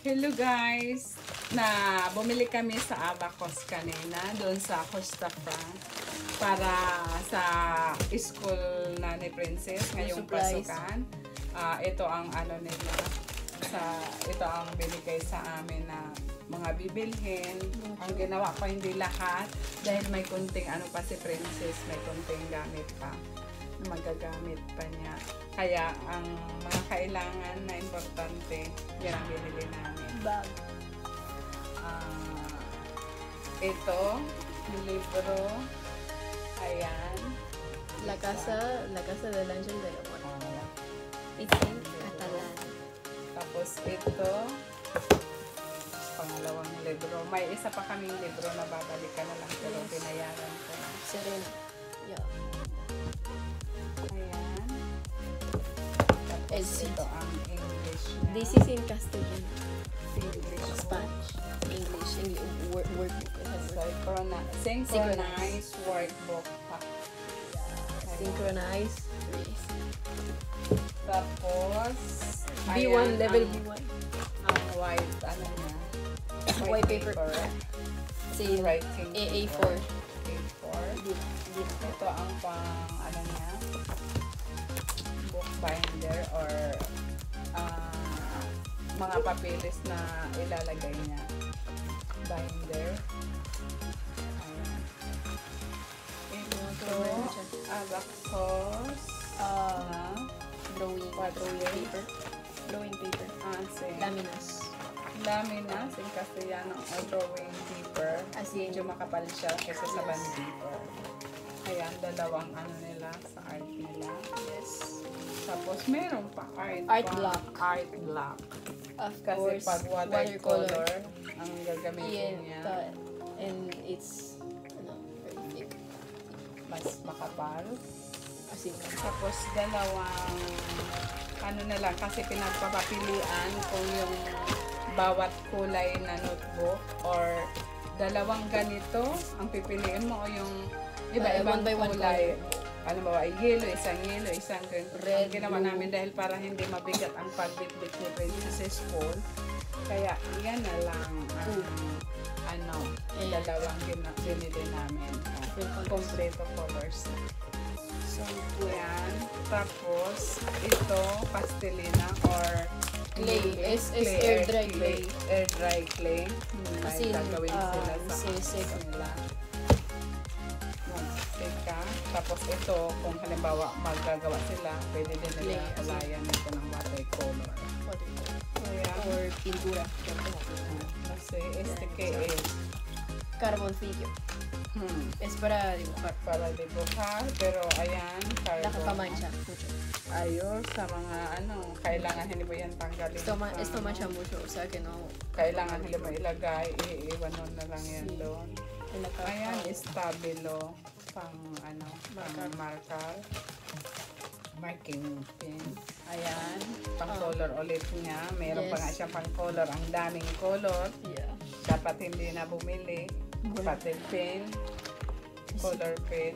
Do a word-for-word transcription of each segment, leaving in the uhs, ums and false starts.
Hello guys! Na bumili kami sa Abacos kanina doon sa Costa Franc para sa school na ni Princess ngayong pasukan. Uh, ito ang ano nila sa ito ang binigay sa amin na mga bibilhin. Ang ginawa ko hindi lahat dahil may kunting ano pa si Princess, may kunting gamit pa na magagamit pa niya. Kaya ang mga kailangan na importante, yan ang binili namin. Bag. Uh, ito, libro. Ayan. La Casa, La Casa del Ángel del Amor. Uh, It's in Catalan. Tapos ito, pangalawang libro. May isa pa kaming libro na babalikan na lang pero yes. Binayaran ko na. Serena. Yeah. Ayan. Tapos It's ito ang English niya. This is in Castellano. English. Spanish. English. English. Work, work. Synchronize, synchronized workbook pa. Synchronize. Yes. Tapos, B one, ayan, level ang, B one. Ang white, ano niya? White paper. Si writing A A four. A four. Ito ang pang, ano niya? Book binder or uh, mga papeles na ilalagay niya. Binder. Ayan. Ito, Abacos. Uh, drawing. Drawing paper. Drawing paper. Ah, si Laminas. Laminas in Castellano o drawing paper. As in, Medyo makapal siya kaysa sa yes. band paper. Ayan, dalawang ano nila sa art nila. Yes. Tapos meron pa art. Art pa, block. Art block. Of Kasi course, pag watercolor, watercolor. ang gagamitin Yeah, niya, the- and it's ano, very thick. mas makapal. As in, Tapos dalawang ano na lang kasi pinagpapapilian kung yung bawat kulay na notebook or dalawang ganito ang pipiliin mo o yung iba-ibang one by one kulay. Ano ba, yellow, isang yellow, isang green. Red, Ang ginawa blue. namin dahil para hindi mabigat ang pagbitbit ni Princess School. Kaya yan na lang ang ano, Ayan. dalawang gina- binili namin. Different colors. Kompleto colors. So, yan. Tapos, ito, pastelina or Clay. English, Is- is air dry clay. Air dry clay. Hmm, Kasi, may gagawin ah, sila sa sisig. house nila. Magsika. Tapos ito, kung halimbawa magagawa sila, pwede din nila Clay, as in- kulayan ito ng watercolor. watercolor. Kaya, Or pintura. kasi este que es Carbon figure. hmm, Es para dibujar. para dibujar, pero ayan, carbon. Nakakamancha mucho. Ayos, sa mga ano, kailangan hindi mo yan tanggalin. Esto, ma sa esto ano. mancha mucho. O sea que no. Kailangan hindi mo ilagay, iiwan mo na lang yan Sí. doon. En la caja. Ayan, stabilo, pang ano, pang marker. Marking pin. Ayan, pang Oh. color ulit niya. Meron pa Yes. nga siya pang color. Ang daming color. Yeah. Dapat hindi na bumili. Pati pen, color pen.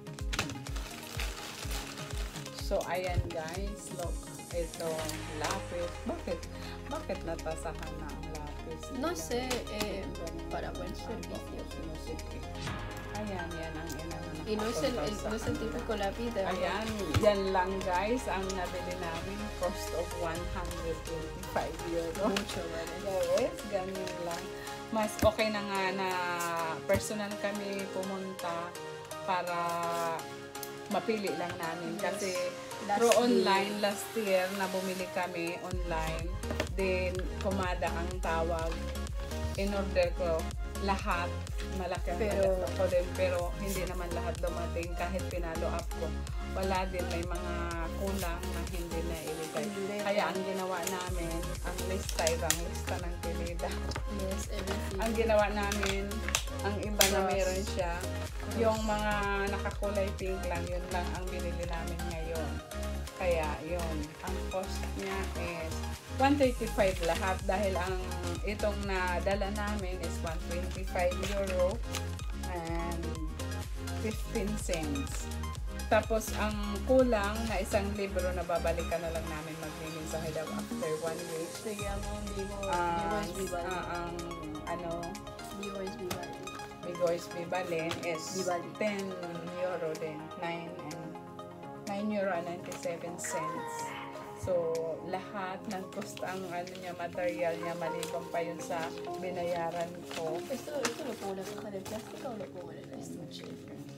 So, ayan guys, look. Ito, lapis. Bakit? Bakit natasahan na ang lapis? No sé, eh, para buen servicio. Sinusikip. Ayan, yan ang inano na Y no es el, el- no es el típico lápiz de Ayan, yan lang guys ang nabili namin. Cost of one hundred twenty-five euro. mucho, ¿vale? Yes, ganun lang. Mas okay na nga na personal kami pumunta para mapili lang namin. Yes. Kasi Last through day. online, last year na bumili kami online. Then, kumada ang tawag. In order ko, lahat malaki ang Pero- pero, ko din. Pero hindi naman lahat dumating kahit pinalo up ko. Wala din, may mga kulang na hindi na ilagay. Hindi. Kaya ang ginawa namin, ang lista, ang lista ng pinida. Yes, everything. Ang ginawa namin, ang iba na Cross. meron siya, yung mga nakakulay pink lang, yun lang ang binili namin ngayon. Kaya yun, ang cost niya is one thirty-five lahat dahil ang itong nadala namin is one twenty-five euro and fifteen cents. Tapos ang kulang na isang libro na babalikan na lang namin magmimensahe daw after one week. Sige, mo, Vivo, Ah, Vivo is Vivaldi. ah, ang ano, Vivo is Vivaldi. Bigoys Bibalin is Vivaldi. ten euro din. nine and nine euro and ninety-seven cents. So, lahat ng cost ang ano niya, material niya, maliban pa yun sa binayaran ko. Esto, esto lo pongo en la caja de plástico o lo pongo en el estuche.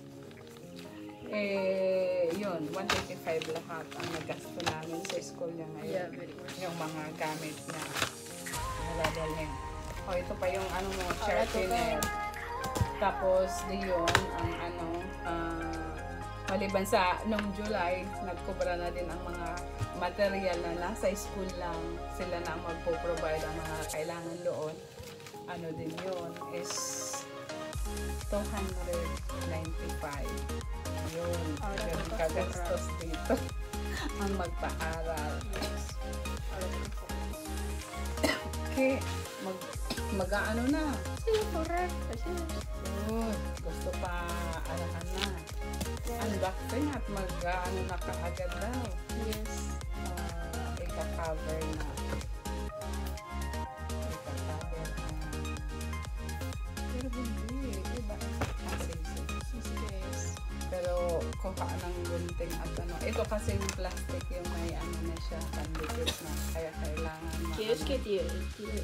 Eh, yun, one eighty-five lahat ang nagasto namin sa school niya ngayon. Yeah, very much. Yung mga gamit na naladalhin. O, ito pa yung ano mo, Ah, sharpener. Tapos, di yun, ang ano, ah, maliban sa nung July, nagkubra na din ang mga material na nasa school lang. Sila na ang magpo-provide ang mga kailangan doon. Ano din yun, is two hundred ninety-five. Yun, Ahora yung toca kagastos dito ang magpaaral. Yes. Ahora tengo que correr. Okay, mag, mag-ano na. Sí, correr. Así es. Oh, gusto pa arahan na. Unboxing at mag-ano na kaagad daw. Yes. Uh, ika-cover na. Ika-cover na. Pero hindi, iba. Ah, sige, sige. Sí, sí que es. Pero kuha ng gunting at ano. Ito kasi yung plastic yung may ano na siya, pandikit na. Kaya kailangan na. ¿Quieres ano. que tire? Tire.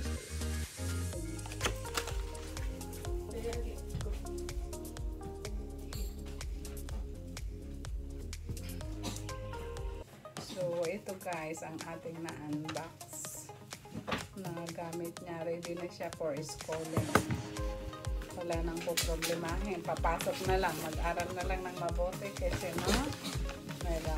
So, ito guys, ang ating na-unbox na gamit niya. Ready na siya for schooling. Wala nang po problemahin. Papasok na lang. Mag-aral na lang ng mabuti kasi no, meron.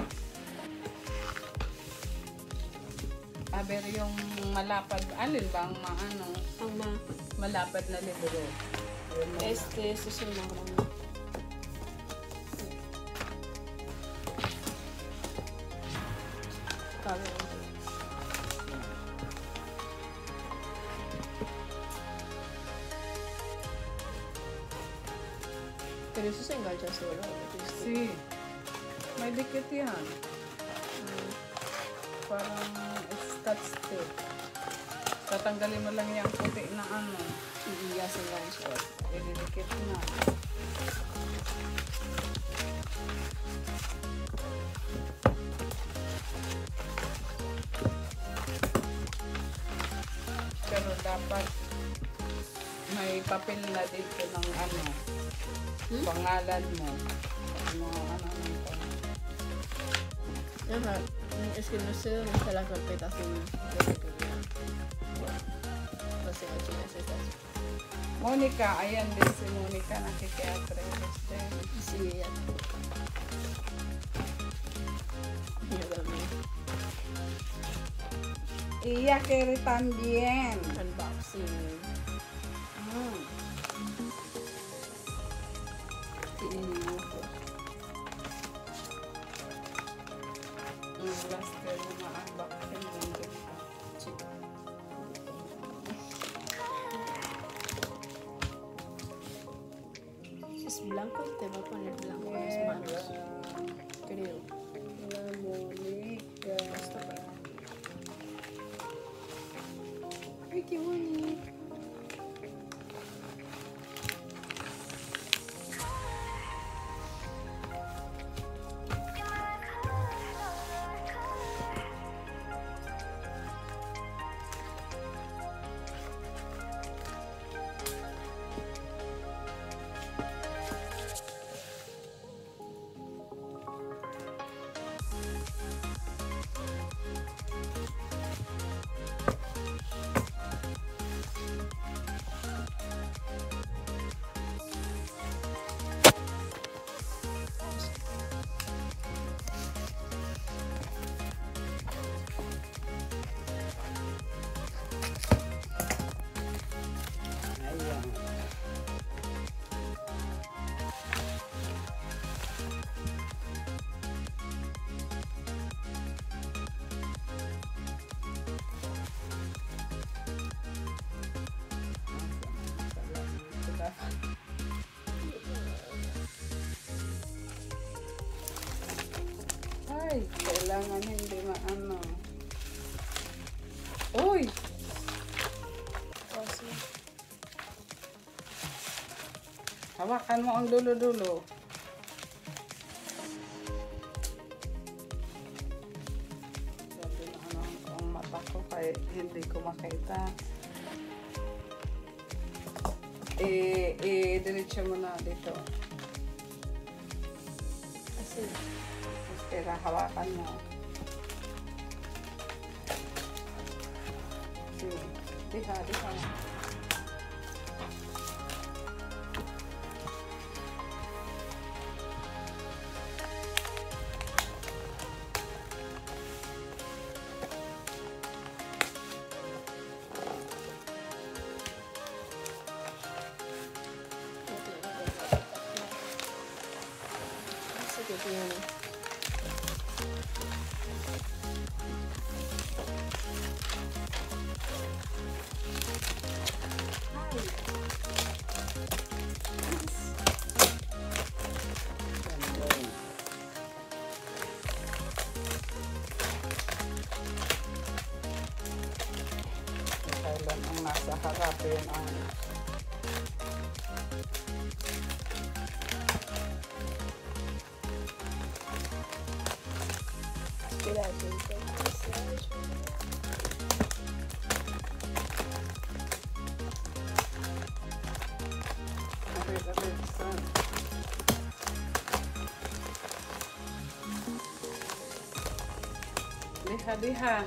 Aber yung malapad, alin ba ang maano, Ang ma. malapad na libro? Yun muna. Este, este es el más grande. Cabe dentro. Pero eso se engancha solo. ¿No? Si, may dikit yan. Mm. Parang scotch tape. Tatanggalin mo lang yung puti na ano. Y ya se engancha. Ididikit na. Pero dapat may papel na dito ng ano, Hmm? pangalan mo. Ano, ano, ano, ano. Ajá. Es que no sé dónde está la carpeta azul de pequeña. No sé, aquí necesitas. Monica, ayan din si Monica nakikiatres din. Sí, ella. Yo también. Iya quiere también. Unboxing. Mm. Tiene dibujo. Mm, last year yung ma-unboxing din dito. Es blanco y te va a poner blanco en las manos. Creo. La Monica. Esto para aquí. Ay, qué bonito. Ay, kailangan hindi maano. Uy! Kasi, Hawakan mo ang dulo-dulo. Sabi na ano ang mata ko kaya hindi ko makita. Eh, eh, diretso mo na dito. kasi, Espera, hawakan mo. Sige. Diha, diha. sige, ito yun. Kailan ang nasa harap yun ang Kaya, ito. Massage. Abit, abit, son. Diha, diha.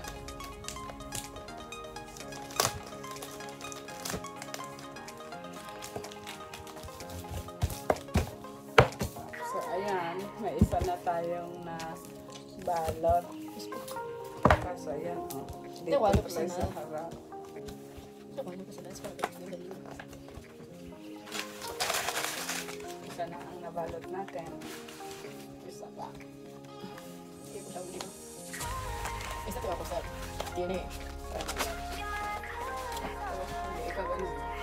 So, ayan. May isa na tayong na balot. Kaso, ayan, oh. Dito wala pa pala sana. sa harap. So, kung ano kasi dance, parang ganyan ganyan. Isa na ang nabalot natin. Isa pa. Hindi ko tawag dito. Isa ko ako sa yun eh. Hindi, ikaw ano?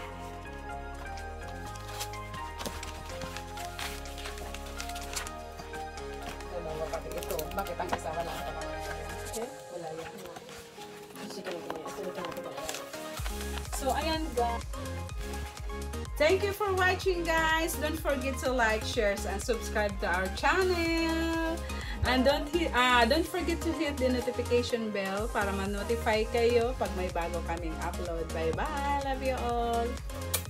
Dalawa pati ito. Bakit ang isa wala pa? Okay? Wala yan. Sige lang ganyan. Ito lang ito. So, ayan guys. Thank you for watching, guys. Don't forget to like, share, and subscribe to our channel. And don't hit, ah, don't forget to hit the notification bell para ma-notify kayo pag may bago kaming upload. Bye-bye. Love you all.